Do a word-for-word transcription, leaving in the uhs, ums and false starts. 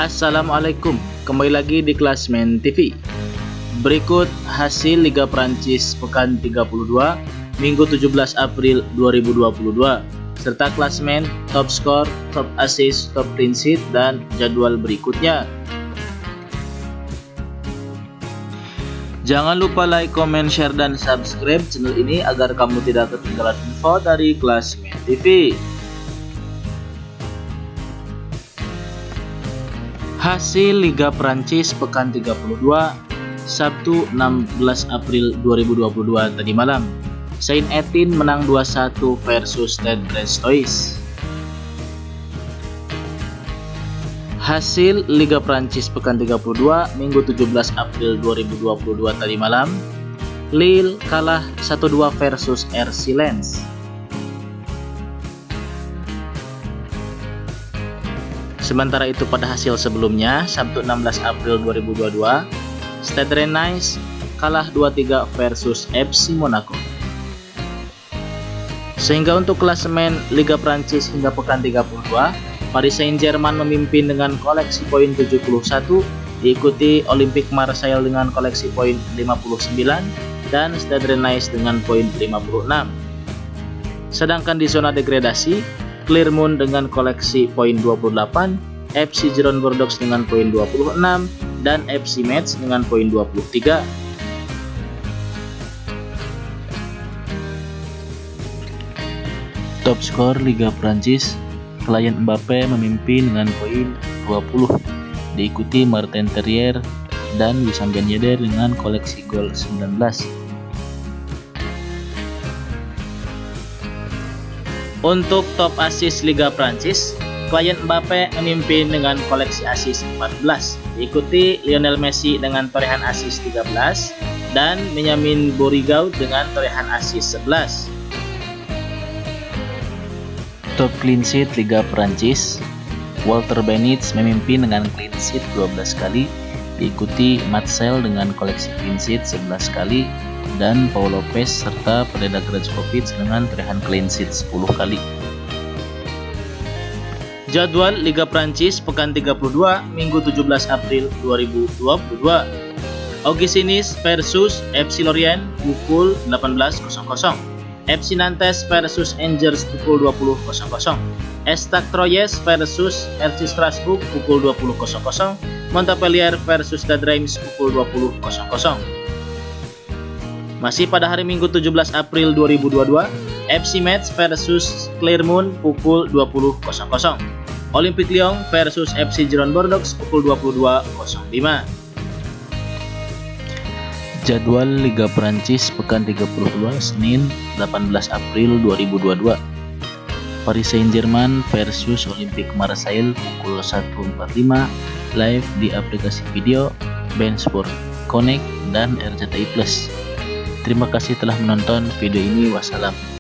Assalamualaikum, kembali lagi di Klasmen T V. Berikut hasil Liga Prancis pekan tiga puluh dua Minggu tujuh belas April dua ribu dua puluh dua serta klasmen, top skor, top assist, top clean sheet, dan jadwal berikutnya. Jangan lupa like, comment, share, dan subscribe channel ini agar kamu tidak ketinggalan info dari Klasmen T V. Hasil Liga Prancis pekan tiga puluh dua Sabtu enam belas April dua ribu dua puluh dua tadi malam. Saint-Étienne menang dua satu versus Stade Brestois. Hasil Liga Prancis pekan tiga puluh dua Minggu tujuh belas April dua ribu dua puluh dua tadi malam. Lille kalah satu dua versus R C Lens. Sementara itu pada hasil sebelumnya, Sabtu enam belas April dua ribu dua puluh dua, Stade Rennais kalah dua tiga versus F C Monaco. Sehingga untuk klasemen Liga Prancis hingga pekan tiga puluh dua, Paris Saint-Germain memimpin dengan koleksi poin tujuh puluh satu, diikuti Olympique Marseille dengan koleksi poin lima puluh sembilan dan Stade Rennais dengan poin lima puluh enam. Sedangkan di zona degradasi, Clermont dengan koleksi poin dua puluh delapan, F C Girona Bordeaux dengan poin dua puluh enam, dan F C Metz dengan poin dua puluh tiga. Top skor Liga Prancis, Kylian Mbappe memimpin dengan poin dua puluh, diikuti Martin Terrier dan Wissam Ben Yedder dengan koleksi gol sembilan belas. Untuk top assist Liga Prancis, Kylian Mbappe memimpin dengan koleksi assist empat belas, diikuti Lionel Messi dengan torehan assist tiga belas dan Benjamin Bourigeaud dengan torehan assist sebelas. Top clean sheet Liga Prancis, Walter Benitez memimpin dengan clean sheet dua belas kali, diikuti Marcel dengan koleksi clean sheet sebelas kali, dan Paul Lopez serta Predrag Rajkovic dengan torehan clean sheet sepuluh kali. Jadwal Liga Prancis pekan tiga puluh dua Minggu tujuh belas April dua ribu dua puluh dua. Auxerre versus F C Lorient pukul delapan belas, F C Nantes versus Angers pukul dua puluh, Stade Troyes versus R C Strasbourg pukul dua puluh, Montpellier versus Stade Reims pukul dua puluh. Masih pada hari Minggu tujuh belas April dua ribu dua puluh dua, F C Metz versus Clermont pukul dua puluh, Olympique Lyon versus F C Girona Bordeaux pukul dua puluh dua nol lima. Jadwal Liga Prancis pekan tiga puluh dua Senin delapan belas April dua ribu dua puluh dua. Paris Saint-Germain versus Olympique Marseille pukul satu empat puluh lima live di aplikasi video beIN Sport Connect dan R C T I Plus. Terima kasih telah menonton video ini. Wassalam.